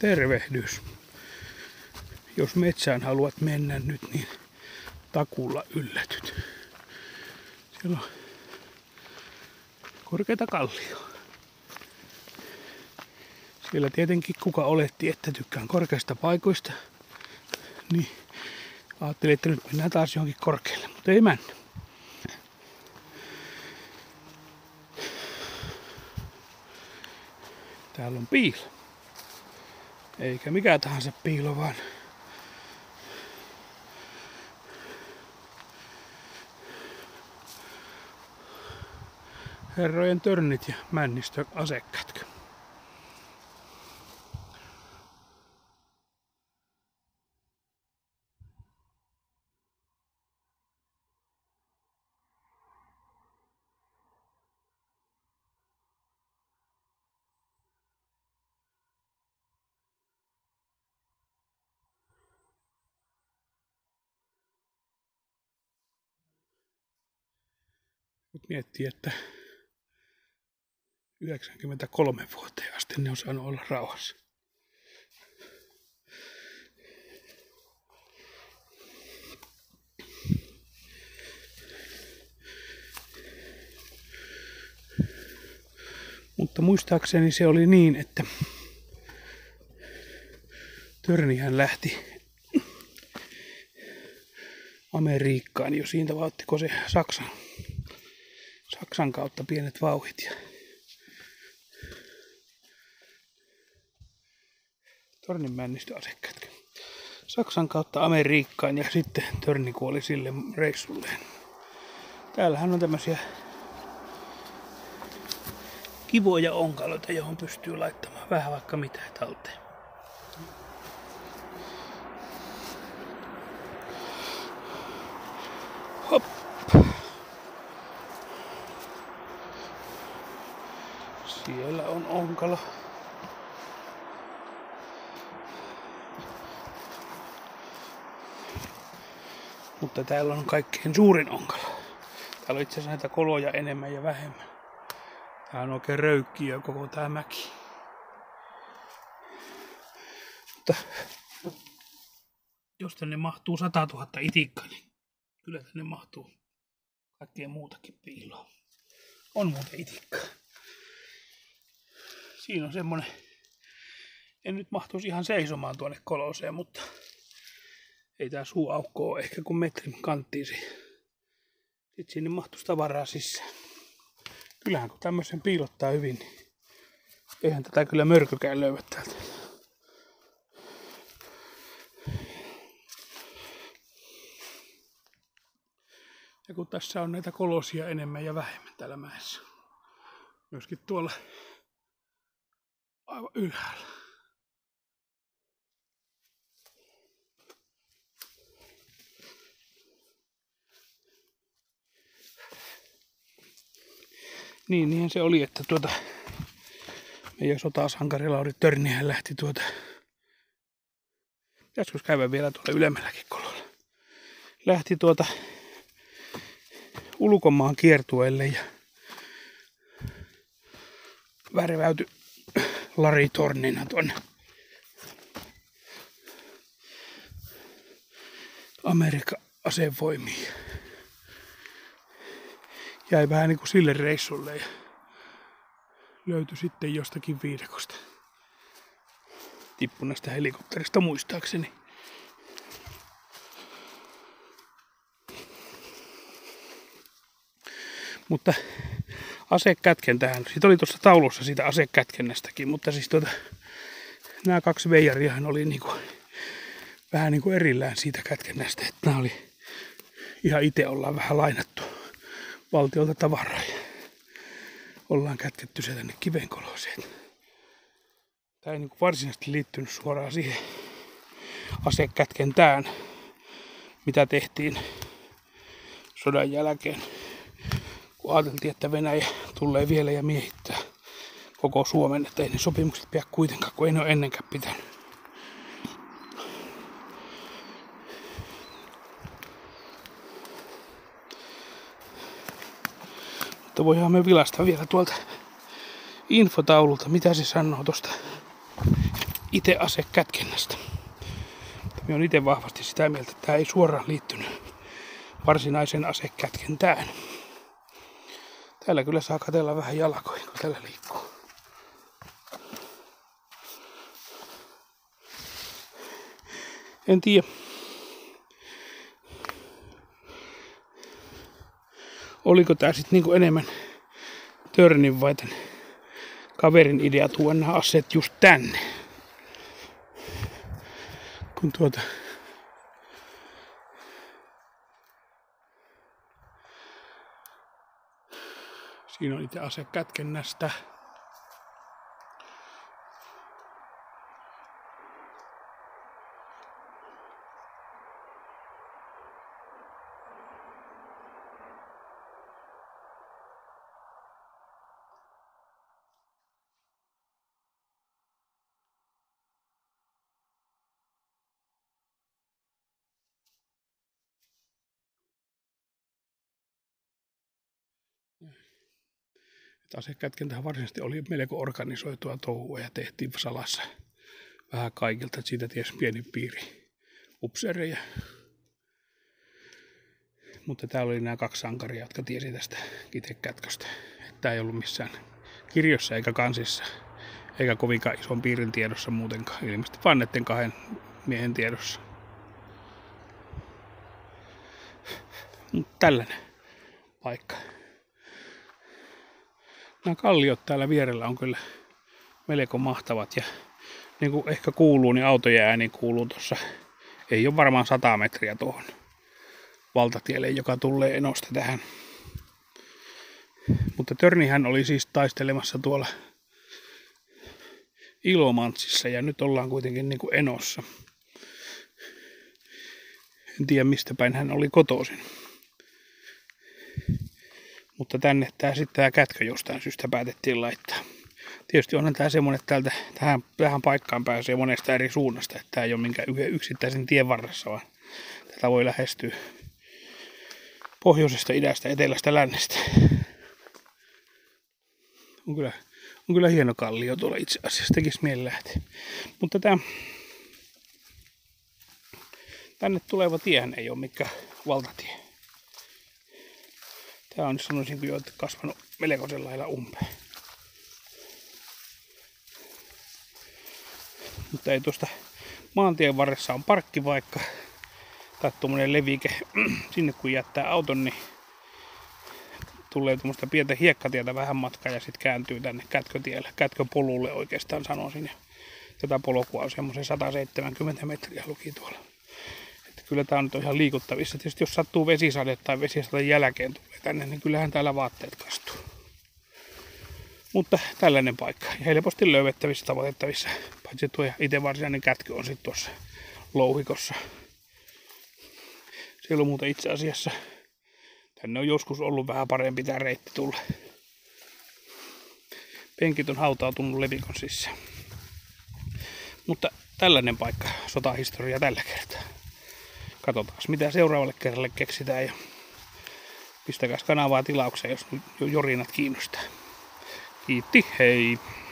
Tervehdys. Jos metsään haluat mennä nyt, niin takuulla yllätyt. Siellä on korkeita kallioa. Siellä tietenkin kuka oletti, että tykkään korkeista paikoista, niin ajattelin, että nyt mennään taas johonkin korkealle, mutta ei mennä. Täällä on piilo. Eikä mikä tahansa piilo, vaan herrojen törnit ja Männistön asekätkö. Nyt miettii, että 93 vuoteen asti ne on saanut olla rauhassa. Mutta muistaakseni se oli niin, että törnihän lähti Amerikkaan jo siitä, vai ottiko se Saksan kautta pienet vauhdit. Tornin Männistön asekätkö. Saksan kautta Amerikkaan ja sitten törni kuoli sille reissulleen. Täällähän on tämmöisiä kivoja onkaloita, johon pystyy laittamaan vähän vaikka mitä talteen. Hop. Siellä on onkalo. Mutta täällä on kaikkein suurin onkalo. Täällä on itse asiassa näitä koloja enemmän ja vähemmän. Tää on oikein röykkiä koko tää mäki. Mutta jos tänne mahtuu 100 000 itikkaa, niin kyllä tänne mahtuu kaikkea muutakin piiloa. On muuten itikkaa. Siinä on semmonen, en nyt mahtuisi ihan seisomaan tuonne koloseen, mutta ei tää suuaukko ole ehkä kuin metrin kanttiin. Sitten sinne mahtuisi tavaraa sisään. Kyllähän kun tämmöisen piilottaa hyvin, niin eihän tätä kyllä mörkökään löyvä täältä. Ja kun tässä on näitä kolosia enemmän ja vähemmän täällä mäessä. Myöskin tuolla aivan ylhäällä. Niin se oli, että meidän sotasankari Lauri Törnihän lähti joskus käydä vielä tuolla ylemmälläkin kololla. Lähti ulkomaan kiertueelle ja värväytyi laritornina tuonne Amerikan asevoimiin. Jäi vähän niin kuin sille reissulle ja löytyi sitten jostakin viidakosta. Tippui näistä helikopterista muistaakseni. Mutta asekätkentähän, siitä oli tuossa taulussa siitä asekätkennästäkin, mutta siis nämä kaksi veijariahan oli vähän niin kuin erillään siitä kätkennästä, että nämä oli ihan itse ollaan vähän lainattu valtiolta tavaraa ja ollaan kätketty se tänne kivenkoloseen. Tämä ei niin kuin varsinaisesti liittynyt suoraan siihen asekätkentään, mitä tehtiin sodan jälkeen, kun ajateltiin, että Venäjä tulee vielä ja miehittää koko Suomen, että ei ne sopimukset pidä kuitenkaan, kun ei ne ole ennenkään pitänyt. Mutta voidaan me vilasta vielä tuolta infotaululta, mitä se sanoo tosta itse asekätkennästä. Minä olen itse vahvasti sitä mieltä, että tämä ei suoraan liittynyt varsinaiseen asekätkentään. Täällä kyllä saa katsella vähän jalkoihin, kun täällä liikkuu. En tiedä. Oliko tää sitten niinku enemmän Törnin vai tän kaverin idea tuoda nämä aseet just tänne? Kun siinä on itse asekätkennästä. Asekätkentähän varsinaisesti oli melko organisoitua touhua ja tehtiin salassa vähän kaikilta, että siitä ties pieni piiri upseereja. Mutta täällä oli nämä 2 sankaria, jotka tiesi tästä itsekätköstä. Tämä ei ollut missään kirjossa eikä kansissa, eikä kovinkaan ison piirin tiedossa muutenkaan. Ilmeisesti vaan näiden 2 miehen tiedossa. Tällainen paikka. Nämä kalliot täällä vierellä on kyllä melko mahtavat ja niin kuin ehkä kuuluu, niin autojen ääni kuuluu tuossa. Ei ole varmaan 100 metriä tuohon valtatielle, joka tulee Enosta tähän. Mutta Törnihän oli siis taistelemassa tuolla Ilomantsissa ja nyt ollaan kuitenkin niin kuin Enossa. En tiedä mistä päin hän oli kotoisin. Mutta tänne tämä kätkö jostain syystä päätettiin laittaa. Tietysti onhan tämä semmoinen, että tähän paikkaan pääsee monesta eri suunnasta. Että tämä ei ole minkään yksittäisen tien varressa, vaan tätä voi lähestyä pohjoisesta, idästä, etelästä, lännestä. On kyllä hieno kallio tuolla itse asiassa, tekisi mieli lähteä. Mutta tänne tuleva tiehän ei ole mikään valtatie. Tää on, sanoisinko jo, että kasvanut melkoisen lailla umpeen. Mutta ei tuosta maantien varressa on parkkipaikka tai tuommoinen levike. Sinne kun jättää auton, niin tulee tuommoista pientä hiekkatietä vähän matkaa ja sitten kääntyy tänne kätkötielle, kätköpolulle oikeastaan sanoisin. Ja tätä polkua on semmoisen 170 metriä luki tuolla. Kyllä tämä on nyt ihan liikuttavissa. Tietysti jos sattuu vesisade tai vesisateen jälkeen tulee tänne, niin kyllähän täällä vaatteet kastuu. Mutta tällainen paikka. Ja helposti löydettävissä, tavoitettavissa. Paitsi tuo itse varsinainen kätkö on sitten tuossa louhikossa. Siellä on muuten itse asiassa. Tänne on joskus ollut vähän parempi tämä reitti tulla. Penkit on hautautunut levikon sisään. Mutta tällainen paikka, sotahistoria tällä kertaa. Katsotaan mitä seuraavalle kerralle keksitään ja pistäkääs kanavaa tilaukseen, jos jorinat kiinnostaa. Kiitti, hei!